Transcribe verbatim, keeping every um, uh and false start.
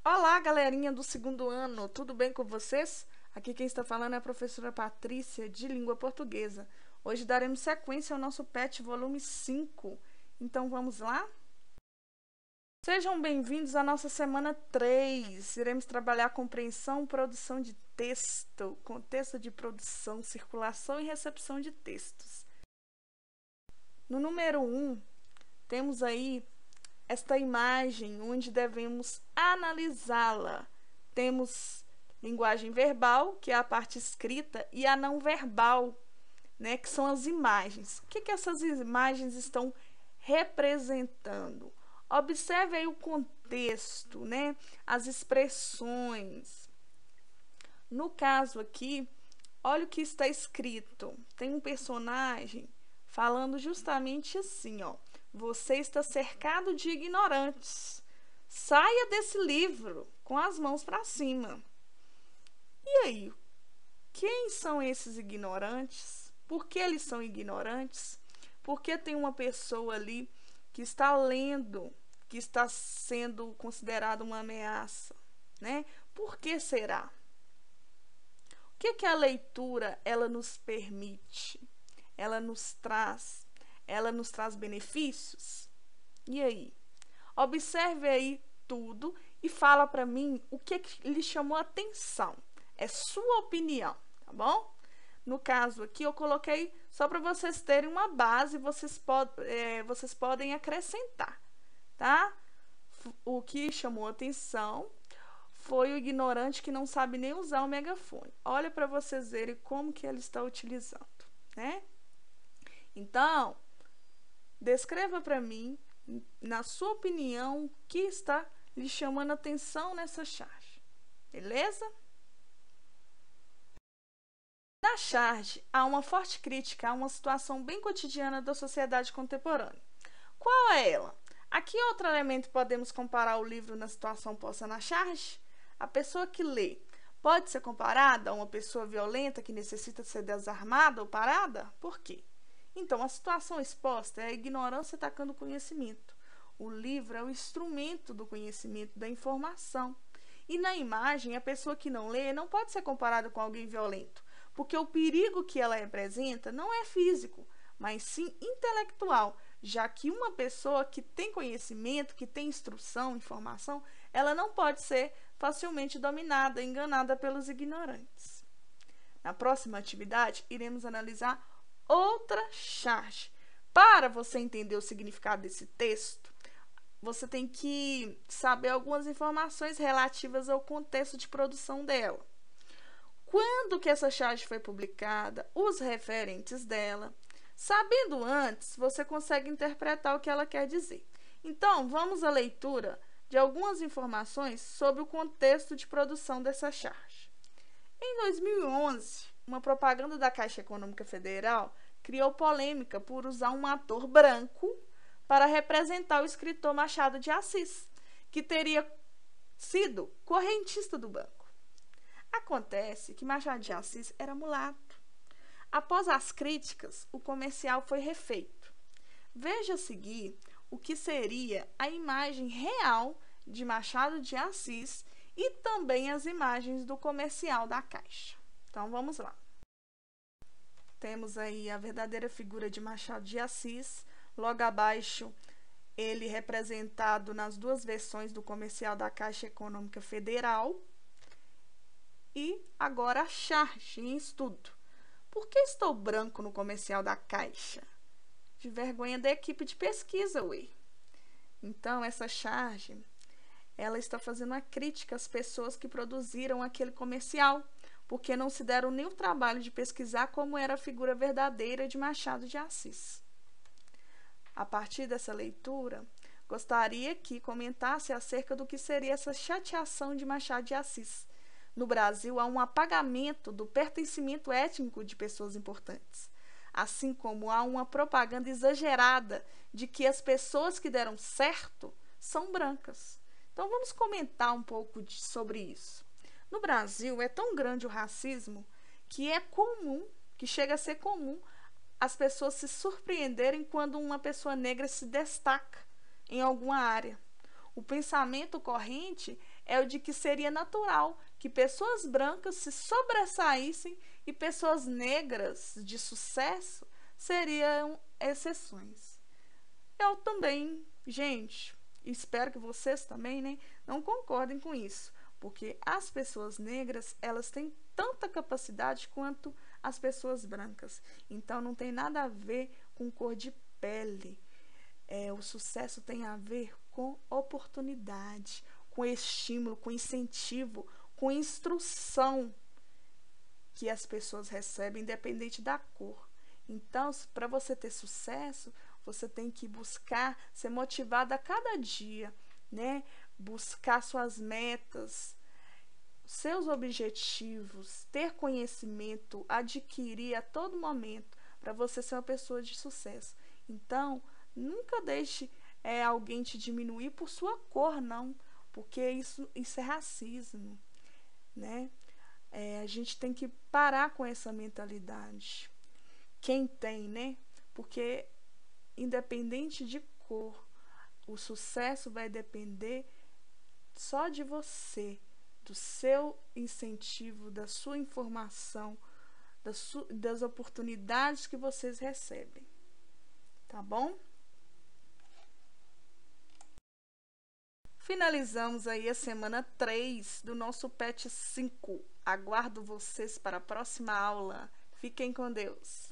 Olá, galerinha do segundo ano, tudo bem com vocês? Aqui quem está falando é a professora Patrícia, de Língua Portuguesa. Hoje daremos sequência ao nosso P E T volume cinco. Então, vamos lá? Sejam bem-vindos à nossa semana três. Iremos trabalhar compreensão e produção de texto, contexto de produção, circulação e recepção de textos. No número um, temos aí esta imagem onde devemos analisá-la. Temos linguagem verbal, que é a parte escrita, e a não verbal, né, que são as imagens. O que, que essas imagens estão representando? Observe aí o contexto, né, as expressões. No caso aqui, olha o que está escrito. Tem um personagem falando justamente assim, ó. Você está cercado de ignorantes. Saia desse livro com as mãos para cima. E aí? Quem são esses ignorantes? Por que eles são ignorantes? Porque tem uma pessoa ali que está lendo, que está sendo considerada uma ameaça, né? Por que será? O que que a leitura ela nos permite? Ela nos traz Ela nos traz benefícios? E aí? Observe aí tudo e fala para mim o que, que lhe chamou a atenção. É sua opinião, tá bom? No caso aqui, eu coloquei só para vocês terem uma base, vocês, pod é, vocês podem acrescentar, tá? O que chamou a atenção foi o ignorante que não sabe nem usar o megafone. Olha para vocês verem como que ele está utilizando, né? Então, descreva para mim, na sua opinião, o que está lhe chamando a atenção nessa charge. Beleza? Na charge, há uma forte crítica a uma situação bem cotidiana da sociedade contemporânea. Qual é ela? A que outro elemento podemos comparar o livro na situação posta na charge? A pessoa que lê pode ser comparada a uma pessoa violenta que necessita ser desarmada ou parada? Por quê? Então, a situação exposta é a ignorância atacando o conhecimento. O livro é o instrumento do conhecimento, da informação. E na imagem, a pessoa que não lê não pode ser comparada com alguém violento, porque o perigo que ela representa não é físico, mas sim intelectual, já que uma pessoa que tem conhecimento, que tem instrução, informação, ela não pode ser facilmente dominada, enganada pelos ignorantes. Na próxima atividade, iremos analisar outra charge. Para você entender o significado desse texto, você tem que saber algumas informações relativas ao contexto de produção dela. Quando que essa charge foi publicada, os referentes dela. Sabendo antes, você consegue interpretar o que ela quer dizer. Então, vamos à leitura de algumas informações sobre o contexto de produção dessa charge. Em dois mil e onze, uma propaganda da Caixa Econômica Federal criou polêmica por usar um ator branco para representar o escritor Machado de Assis, que teria sido correntista do banco. Acontece que Machado de Assis era mulato. Após as críticas, o comercial foi refeito. Veja a seguir o que seria a imagem real de Machado de Assis e também as imagens do comercial da Caixa. Então, vamos lá. Temos aí a verdadeira figura de Machado de Assis, logo abaixo ele representado nas duas versões do comercial da Caixa Econômica Federal. E agora a charge em estudo. Por que estou branco no comercial da Caixa? De vergonha da equipe de pesquisa, ué. Então, essa charge, ela está fazendo uma crítica às pessoas que produziram aquele comercial, porque não se deram nem o trabalho de pesquisar como era a figura verdadeira de Machado de Assis. A partir dessa leitura, gostaria que comentasse acerca do que seria essa chateação de Machado de Assis. No Brasil, há um apagamento do pertencimento étnico de pessoas importantes, assim como há uma propaganda exagerada de que as pessoas que deram certo são brancas. Então, vamos comentar um pouco de, sobre isso. No Brasil, é tão grande o racismo que é comum, que chega a ser comum, as pessoas se surpreenderem quando uma pessoa negra se destaca em alguma área. O pensamento corrente é o de que seria natural que pessoas brancas se sobressaíssem e pessoas negras de sucesso seriam exceções. Eu também, gente, espero que vocês também, né, não concordem com isso, porque as pessoas negras, elas têm tanta capacidade quanto as pessoas brancas. Então, não tem nada a ver com cor de pele. É, o sucesso tem a ver com oportunidade, com estímulo, com incentivo, com instrução que as pessoas recebem, independente da cor. Então, para você ter sucesso, você tem que buscar ser motivado a cada dia, né? Buscar suas metas, seus objetivos, ter conhecimento, adquirir a todo momento para você ser uma pessoa de sucesso. Então, nunca deixe é, alguém te diminuir por sua cor, não, porque isso, isso é racismo, né? É, a gente tem que parar com essa mentalidade. Quem tem, né? Porque independente de cor, o sucesso vai depender só de você, do seu incentivo, da sua informação, das, su das oportunidades que vocês recebem. Tá bom? Finalizamos aí a semana três do nosso P E T cinco. Aguardo vocês para a próxima aula. Fiquem com Deus.